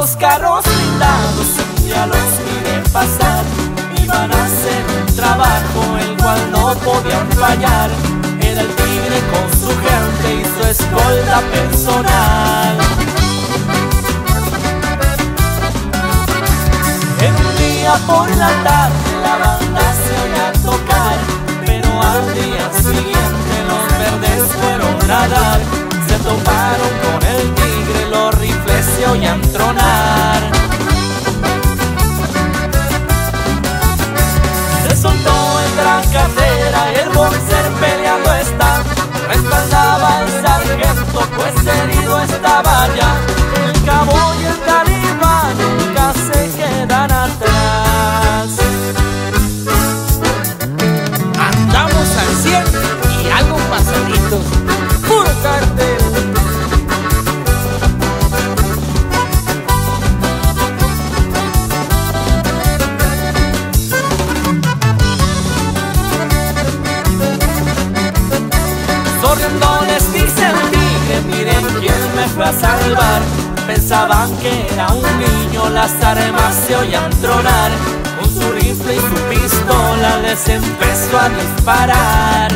los carros blindados un día los miré pasar. Iban a hacer un trabajo el cual no podían fallar. Era el tigre con su gente y su escolta personal. En un día por la tarde la banda se oía tocar, pero al día siguiente los verdes fueron a dar. Se toparon con el tigre, los rifles se oían tronar. Se soltó en gran carrera y el boxer peleando está. Respaldaba al sargento, pues herido estaba ya. El cabo y el talibán nunca se quedan atrás. Andamos al 100 y algo pasaditos. Puro cartel. Corriendo les dice el tigre, miren quién me fue a salvar. Pensaban que era un niño, las armas se oían tronar. Con su rifle y su pistola les empezó a disparar.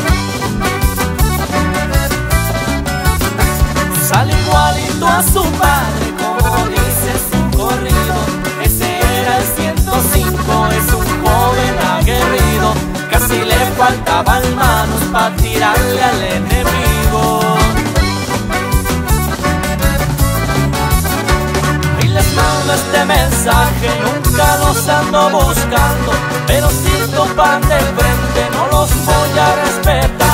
Sale igualito a su padre, como dice su corrido. Ese era el 105, es un joven aguerrido. Casi le faltaban manos para tirarle al enemigo. Y les mando este mensaje, nunca los ando buscando, pero si topan de frente no los voy a respetar.